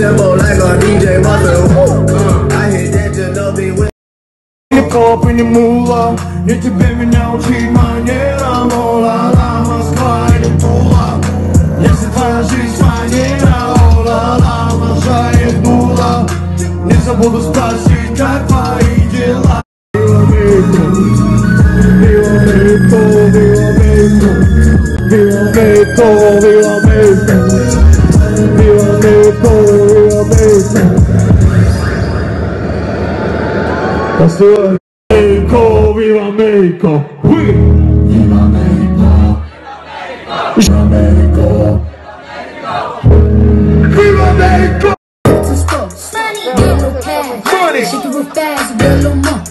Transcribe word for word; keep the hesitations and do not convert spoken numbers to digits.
tempo like a D J Mustard. I hit that Jalopy with Коп и не мула, я тебе меня учить манерам. О-ла-ла, Москва или Тула. Если твоя жизнь манера, о-ла-ла, ножа и дула. Не забуду спросить, как твои дела. Viva México, viva México, viva México, viva México, viva México, viva México. Pastor. México, viva México, viva México, viva México, viva México. Money, get no cash. Money, shake it real fast, get a little more.